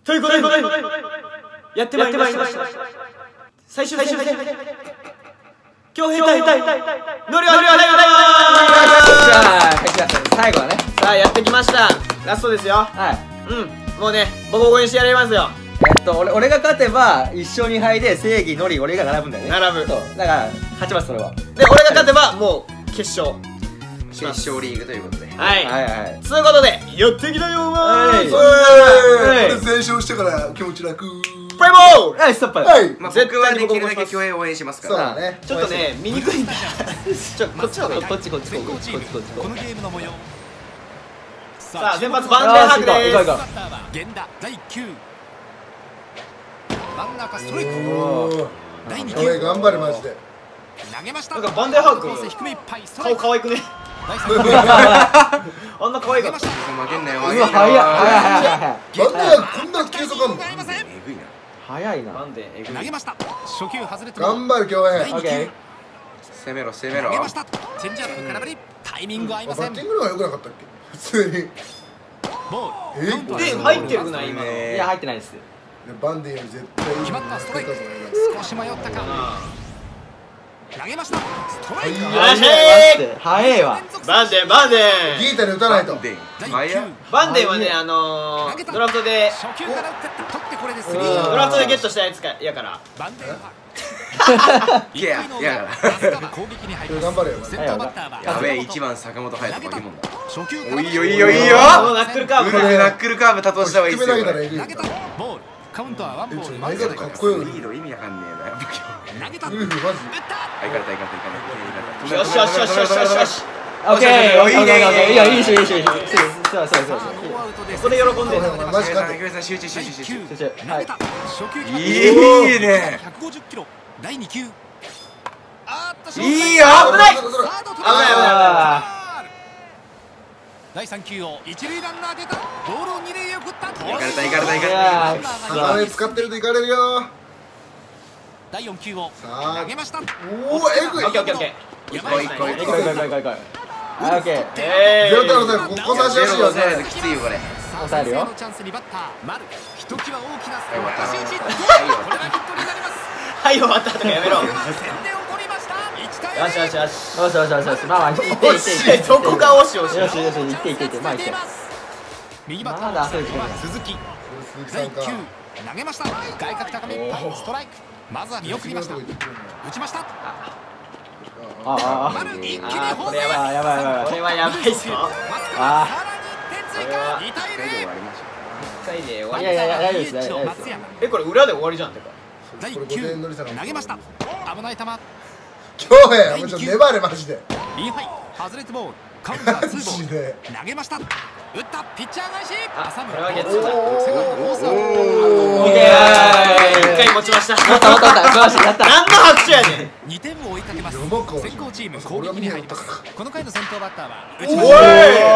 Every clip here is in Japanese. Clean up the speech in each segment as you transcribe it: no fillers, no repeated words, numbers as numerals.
ということでやってまいりました最終戦強兵隊乗り最後はね。 さあやってきました。ラストですよ。 はい。 もうねボコボコにしてやりますよ。 俺が勝てば1勝2敗で正義のり俺が並ぶんだよね。 並ぶ。 そうだから勝ちますそれは。 で俺が勝てばもう決勝決勝リーグということで。 はいはいはい。 そういうことでやってきたよこれ全勝してから気持ち楽。 プレイボール。 はいストップ。 はい。 まあ僕はできるだけ競泳応援しますから。 そうだね。 ちょっとね見にくいんだ。こっちの方がいい。 こっちこのゲームの模様。 さあ先発バンデーハークです。 源田第9真ん中ストライク。第2球頑張れマジで。 投げました。 なんかバンデーハーク低めいっぱいストライク。 顔可愛くね。あんな可愛かった。 負けんなよ。 うわ早い。 なんでこんな計測あんの？ えぐいな。 早いな。 バンデーえぐい。 投げました。初球外れて頑張る競泳。 第2球攻めろ攻めろ。 投げました。チェンジアップ空振り。タイミング合いません。 バッティングの方が良くなかったっけ？普通に。 ボール。 で入ってるくない今の。 いや入ってないです。 バンディより絶対決まったストライク。少し迷ったか。投げました。ストライク。 早いわ。 バンデーギータに打たないと。 バンデーはねドラフトで初球から打って取ってこれでスリー。 ドラフトでゲットしたやつかやから。 バンデーいや攻撃に入り頑張れよ。 先頭バッターはやべえ1番坂本勇人バケモンだ。 初球おいいよいいよいいよ。 ナックルカーブこれナックルカーブ多投した方がいいっすよ。 投げたらえぐい。 投げたボール。カウントはワンボール。 投げ方かっこよい。 リード意味わかんねえなやっぱ今日。 投げた。 マジ。 打った。 あいかれたいかれたいかれた。 よしよしよしよしよしよし。 オッケー。いいねいいよいいし。そう。 ノーアウトです。 ここで喜んでる。 マジかって。 集中。 投げた。初球決まった。 いいね。 150キロ。第2球。 いいよ。 危ない。 サードト危ない第3球を一塁ランナー出た。ボールを二塁へ送った。 いかれた。 あれ使ってるといかれるよ。 第4球をさあ投げました。 おおえぐい。 オッケーオッケーオッケー。 やばい。 オッケー。 ゼロタロでここ差し出しよね。 きついよこれ。 抑えるよ。 チャンスにバッター丸。ひときわ大きなはい終わったこれがヒットになります。 はい終わったとかやめろ。 先手を取りました。1対0。 よしよしよし。 よし。まあ行ってどこが押し押し。 よし行ってまあ行って。 右バッターの最後は鈴木。第9投げました。外角高めいっぱいストライク。まずは見送りました。打ちました。丸一気にホーム。 やばい。 これはやばいっすよ。 さらに1点追加。2対0。 1回で終わり。 いや大丈夫です。 これ裏で終わりじゃんてか。 第9投げました。危ない球。 競泳もうちょっと粘れマジで。 インハイ外れてボール。カウンター2ボール。投げました。打ったピッチャー返し。浅村。 これはゲッツーだ。 セカンド大沢。 オッケー。1回持ちました。何の拍手やねん。 2点を追いかけます。先行チーム攻撃に入ります。この回の先頭バッターは打ちました。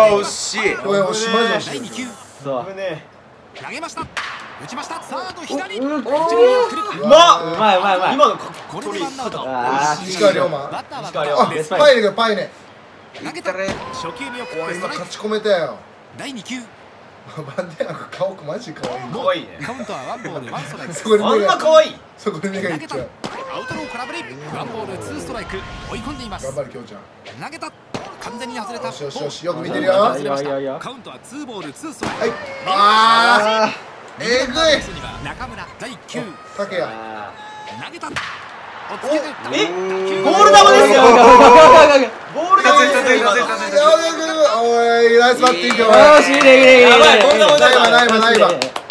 惜しい。 おいおしまじ第2球そう投げました。打ちました。サード左。 うまい。 今のこれでワンアウト。 石川龍馬。 バッターはあパイネがパイネ。 投げた。初球見送ってストライク。 今勝ち込めたよ。 第2球バンデーなんか顔マジ可愛い。 可愛いね。 カウントはワンボールワンストライク。 そこにあん目がな可愛い。 そこに目がいっちゃう。 アウトロー空振り。ワンボールツーストライク。追い込んでいます。 頑張るきょうちゃん。 投げた。完全に外れた。 よしよく見てるよ。 いやカウントはツーボールツーストライク。 はい。ああ。えぐい。 中村第9 竹谷。 投げた。おっつけて打った。 ボール球ですよ。ボール球ですよ。 おいナイスバッティング。 よしいいね。 やばいこんなもんだ。 ないわ。いいよ。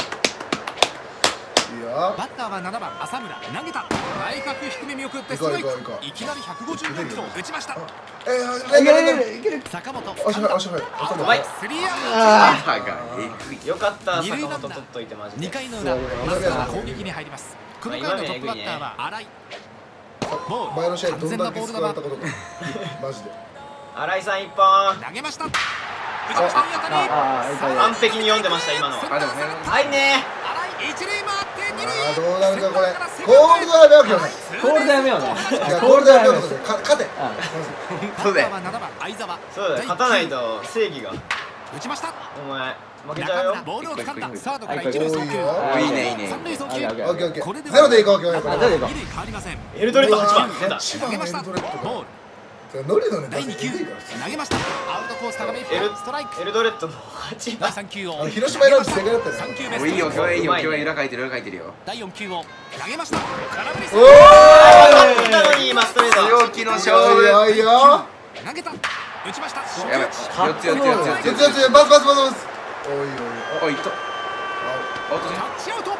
バッターは7番浅村。投げた。内角低め見送ってストライク。いきなり154キロ打ちました。 いける。 坂本。 足早い。 うまい。 スリーアウト。 よかった坂本取っといてマジで。 2回の裏まずは攻撃に入ります。この回のトップバッターは新井。 前の試合どんだけ救われたことか。マジで。 新井さん一本。 投げました。打ちました。 完璧に読んでました今の。はいね。 新井一塁回って二塁。 どうなるかこれ。コールドはやめようけどね。 コールドやめようね。 コールドやめようけど勝て。 そうだよ。7番相澤。 そうだよ。勝たないと正義が。 打ちました。 お前負けちゃうよ。 ボールを掴んだ。サードから一塁送球。 いいねいいね。 三塁送球。 オッケーオッケーこれでゼロでいこう今日。 あゼロでいこう。 二塁変わりません。 エルドレッド8番出た。 一番エル投げました。 ドレッドボール。 ノリのね第2球投げました。アウトコース高めストライク。 エルドレッドの8 第番。 3球を広島選び正解だったね。 3球目おいいよ今日いいよ今日裏書いてる裏書いてるよ。 第4球を投げました。空振りお勝ったのに今ストレート。 強気の勝おい負。 おいよ。 投げた。打ちました。 やばい。4つ4つ4つ4つ。 ちょバスバスバスバス。おいおい。 おいっと。おっと。 タッチアウト。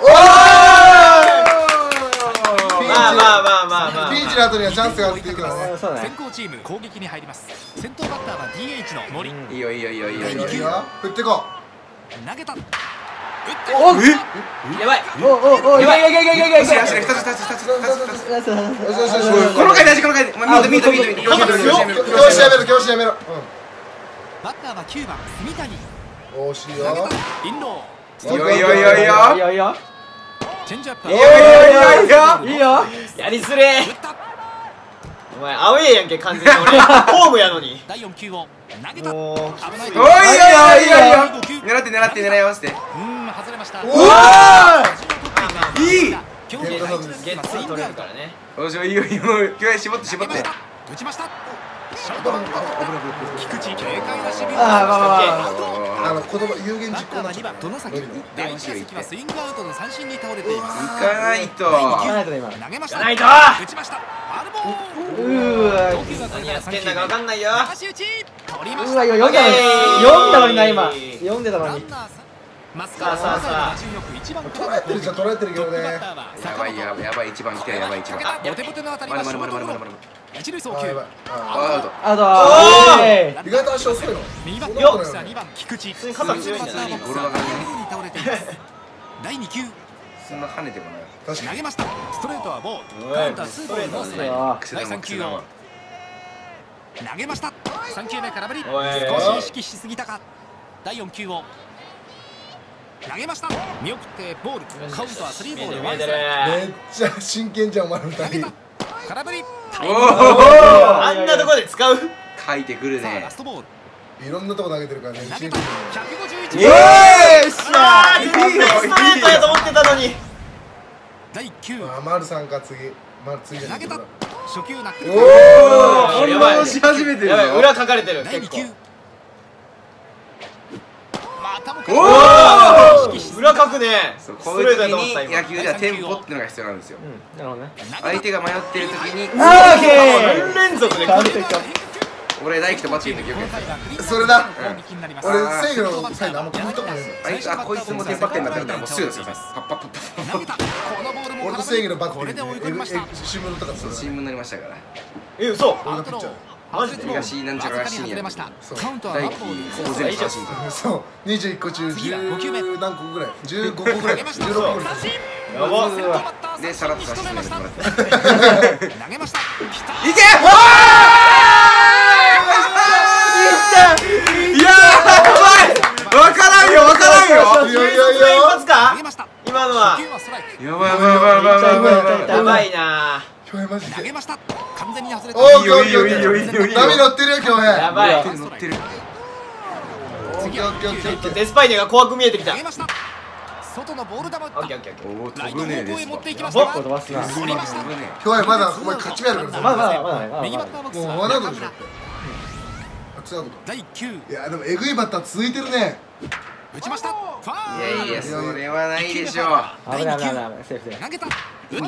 まあピンチの後にはチャンスがあるっていうからね。 そうね先行チーム攻撃に入ります。先頭バッターは DH の森。 いいよいいよいいよいいよいいよ。 いいよ。振ってこ投げた。打ってやばい。 おいやいやいやいやいやいや。 足2つ2つ2つ2つ。 う。よしよしよしよし。 この回大事この回。見た。 教師やめろ教師やめろ。 バッターは9番住谷。 惜しいよ。 投げた。インロいいよいいよいいよいいいいよ。 よいいよ。 ー。チェンジアップ。 いいよいいよいいよ。 いいよ。 やりづれ打った。 お前アウェーやんけ完全に俺ホームやのに。 第4球を投げた。 もう危ない。 おいいよいいよいいよ。狙って狙い合わせて。 外れました。 おいい。 今日の第一打席ゲッはスイングアウトツー取れるか。らね。 おいしょいいよいいよ。今日絞って絞って。 打ちました。ショートバウンド。菊池軽快な守備。 子供有言実行バッターは2番外崎。第1打席はスイングアウトの三振に倒れています。 行かないと。 行かないとね今。 投げました。 じゃないと打ちました。ファウルボール。 うわ投球がこれから何やってん 3球目。 だか分かんないよ。 流し打ち。取りましうわた。 読んだのに読んだのにな今読んでたのに。 ランナーマスカーさあ打順よく1番捉えてるじゃん捉えてるけどね。 やばいやばい一番来てるやばい一番。 ボテボテの当たりはショートゴロ。一塁送球。 アウト。 あとお意外と足遅いの。 右バッタそんなことないーボックスは2番菊池。 普通に肩強いんじゃないボックスは左に倒れています。第2球そんな跳ねてもない。 確かに。 投げました。ストレートはボール。 おいカウンター2ボールノーストライク。 あ第3球を投げました。3球目空振り。 おい少し意識しすぎたか。第4球を投げました。見送ってボール。カウントは3ボールワンストライク。 めっちゃ真剣じゃんお前の二人投げた。。空振り。 おあんなとこで使う。 書いてくるねさあラス。トボール。 いろんなとこ投げてるからね。 投げた。151。 よっしゃ全然ストレートやと思ってたのに。 第1球あ丸さんか次。丸次じゃない投げた。初球ナックル。 おおー反応し始めてるやばいぞ。 裏書かれてる第2 結構。 球。またもおー裏書くね。 そうストレートこういう時やと思った今。 に野球ではテンポっていうのが必要なんですよ。 なるほどね。 相手が迷ってる時にあーオッケー。 3連続で来る。 完璧か。 俺大輝とバッテリーの時よくやってた。 それだ俺俺制御のサイドあんま気にとこないの。 あいつこいつもテンパってんだってなったらもうすぐですよ。パッパッパッパッパッパッ。 俺の制御のバッこれで追いテリー込みました。 新聞とかそう新聞になりましたから。 え嘘。 俺がピッチャー。 マジで東なんちゃらが深夜。 そうカウントは大ワンボール輝ほぼ全部三振。 そう21個中次は5球目 10何個ぐらい15個ぐらい16個ぐらい。 やば。 でさらっと差し止めてもらって。 投げました。 いけ！いやばい！わからんよわからんよ！ いやいやいや一発か投げました。 今のは。 初球はストライク。 やばいやばいやばいやばいやばいやばい。 やばいな。 今日マジで投げました。完全に外れた。 おーいいよいいよいいよいいよいいよ。 波乗ってるよ今日やばい。 乗ってる。 次はオッケーオッケーオッケーデスパイネが怖く見えてきた。 投げました。外のボール球打っオッケーた。 オッケーオッケー。 おおライト飛ぶねです方向へ持っていきましおた。 飛ばすな。 取りました。 飛ぶね。 今日はまだお前勝ち目あるからまだまだまだまだ右バッターボックスもうはワンアウトでしょ中村。 ツーアウト第1球いやでもえぐいバッター続いてるね打ちました。ファいやいール。 やそれはないでしょう。 危ない危ない危ないセーフセーフ。 投げた。打った。 今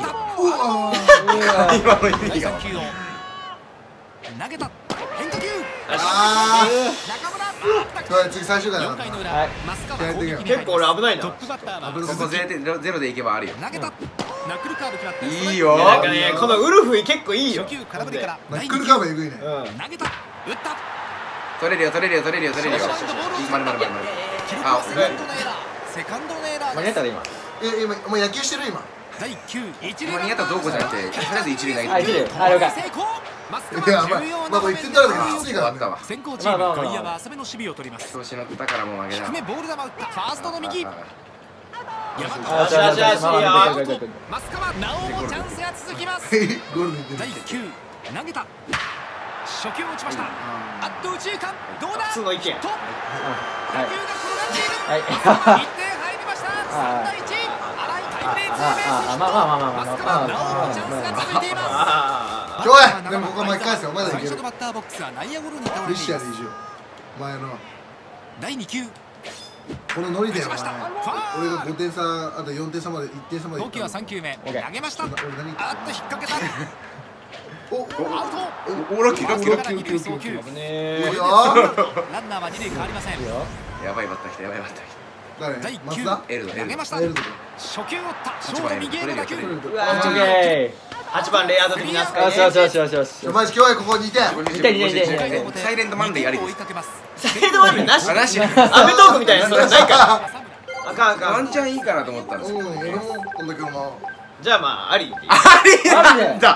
の意第味が。 3球を投げた。変化球。 あ中村。 今日は次最終回だ 4 な回の裏、 はい松川攻撃に入ります。 結構俺危ないなトップバッターはここゼロでいけばあるよ。 投げた。ナックルカーブ決まっていいよいやなんかねこのウルフ結構いいよ。 初球空振りからナックルカーブえぐいねうん。 投げた。打った。 取れるよ取れるよ取れるよ取れるよ。まるまるまるまる。 記録はセカンドのエラー。セカンドのエラーです。 間に合ったら今。 今お前野球してる今第1球一塁間に合ったらどこじゃなくてとりあえず一塁投げてあ一塁あ了解。 成功。松いや川重要なまあこれ言ってたらきついからね終わったわ。 先行チームまあまあまあ外野は浅めの守備を取ります。 調子乗ったからもう負けだ。 低めボール球打った。ファーストの右。山あじゃあじゃあじゃあよごめんごめんごめんごめん。 松川なおもチャンスが続きます。 ゴールで第出て 1球投げた。初球を打ちました。あっと右中間どうだ。 普通の意見と打球が転がっはい 1点入りました。3対1。新井タイブレーツーベースヒット。 まあマスカラなおもチャンスが続いています。 あ今日やでもここ巻き返せよまだいける最初のバッターボックスは内野ゴロに倒れていリシアます。 でいいじゃん前の第2球。 このノリだよ打ちました。 俺が5点差あと4点差まで1点差まで投球は3球目。投げました。あっと俺何引っ掛けた。 おアウト。 おラッキーラッキーラッキから二塁送球。 ーいいねよランナーは2塁変わりません。 ーやばいバッター来たやばいバッター来誰第9 松田たエルドエルド投げました。 エルド初球を打ったショート右への打球。 うわーオッケー8番レイアウト的な扱いねよしよしよしよしよし。 マジ今日やここ2点痛い回の表サイレントマンデーやり 2 です点を追いかけます。 サイドワンでなしあなしアメトークみたいなそれないからあかんあかんワンチャンいいかなと思ったんですようん俺もこんだけどなじゃあまあありありなんだ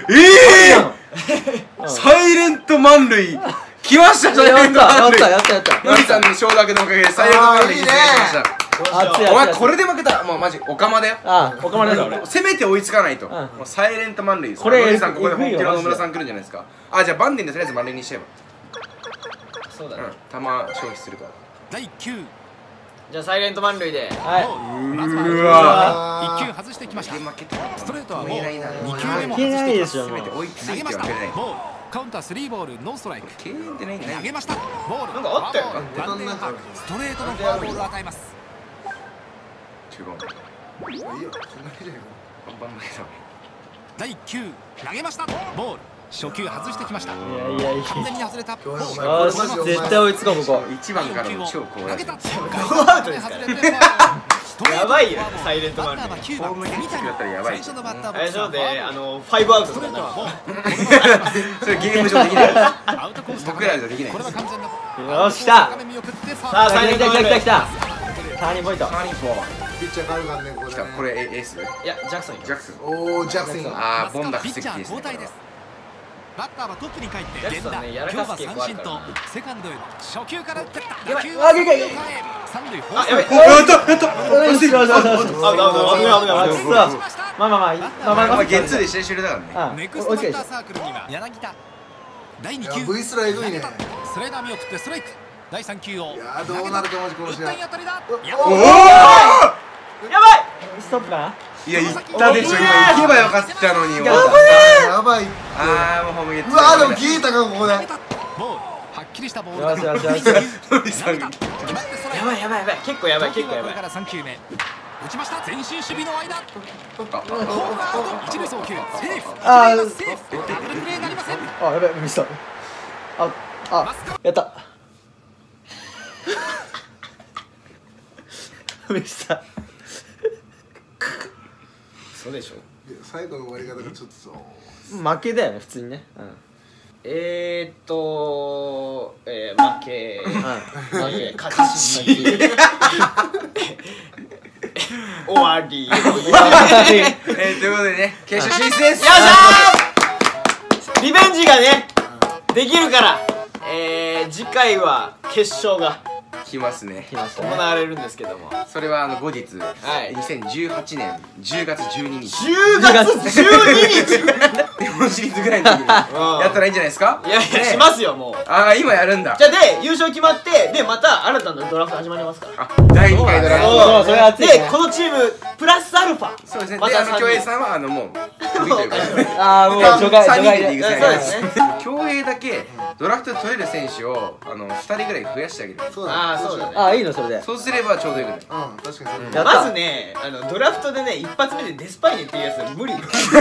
サイレント満塁来ましたサイレント満塁やったノリさんの承諾のおかげでサイレント満塁に成功しました熱いお前これで負けたらもうマジオカマだよああ、おかまれだ俺。 せめて追いつかないとんもうサイレント満塁ですこれノリさんここで本気えぐいよの野村さん来るんじゃないですかあじゃあバンデンでとりあえず満塁にしちゃえそうだねばうん球消費するから第9。 じゃあサイレント満塁ではまずはうわ 1球外してきました。 で負けたストレートはもう追えないな 2球目もいけないでしょ、 外してきます。 せめて追いつい投げました。 てはくれないボールカウンター3ボールノーストライク。 敬遠ってないんだね投げました。ボールなんかあったよフォアボールワンデンハークストレートのフォアボールを与えます。 中盤いいよそんなにじゃないバンバン負けた第9投げました。ボール初球外してきました。 いやいやい完全に外れた。 今日やお前や。よし、絶対追いつこう、ここ。 1番からの超高投げた。 圧ノーアウトですからやばいよサイレント満塁バッターは9番ホームに入ってくれたらやばい最初のバッターボあれでしックスはょで5アウトストレートとかなはボールそれゲーム上できないアウトコース僕らじゃできないこれは完全なよし、来た。 高め見送ってファさあウルサイレント満塁来た来た来た。ターニングポイント。 ターニングポインピッチャー変わるからねこト来れねたこれエースいやジャクソンジャクソンおおジャクソンあーボンダピッチャー布石ですね交代です。バッターはトップに帰ってジャクソン源田ねやら今日はかす傾向あ三振とるからなセカンドへの初球から打ってったやばい打球はあいけいけいけ三塁フォースあやばいやったやったよしよしよしよし。 アウトアウト危ない危ない危ないあくそ。まあまあまあ、 まあゲッツーで試合終了だからねうん。 ネクストバ追いつけでしょッターサークルには柳田第2 いや球 V スラえぐいねスライダー見送ってストライク第3球をいやどうなるかマジこの試合打ったい当たりだおおやばいストップかな。 いや言ったでしょ今行けばよかったのにやばやばいあーもうホームゲッツーうわでも聞いたかここで投げたボールはっきりしたボールよしよしよしノリさんが決まってストライクやばいやばいやばい結構やばい結構やばい投球はこれから3球目打ちました前進守備の間あホームアウト一塁送球セーフあー一塁はセーフダブルプレーなりませんあ、やべえ、ミスった。あ、やった。ミスった。 そうでしょ最後の終わり方がちょっとそう負けだよね、普通にね。うん。 負け勝ち終わりよっしということでね決勝進出ですゃーリベンジがねできるから次回は決勝が来ますね来ましたね。 行われるんですけどもそれは後日い 2018年10月12日 10月12日日本シリーズぐらいの時にやったらいいんじゃないですかいやいやねしますよもうああ今やるんだじゃあで優勝決まってでまた新たなドラフト始まりますからあ第2回ドラフトそう、それ熱いね。 でこのチームプラスアルファそうですねまた3 で京平人さんはもうクビというかあー、もう除外、除 3人外で。 で行くそうですね京平だけドラフトで取れる選手を2人ぐらい増やしてあげるそうだああそうだねあー、いいの、それで。 そうすればちょうどよくなるうん確かにそうやったまずねドラフトでね一発目でデスパイネっていうやつは無理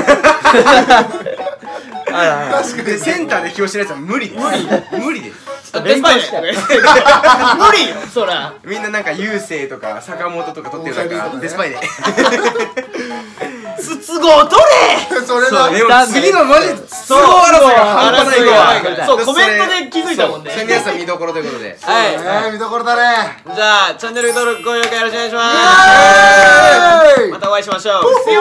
あ確かにでセンターで起用してるやつは無理です無理ですデスパイネとか言って無理よそらみんななんか雄星とか坂本とか取ってるからデスパイで筒香を取れそれだでも次のマジ筒香争いが半端ないからそうコメントで気づいたもんねそれ皆さん見どころということではい見どころだねじゃあチャンネル登録高評価よろしくお願いしますまたお会いしましょう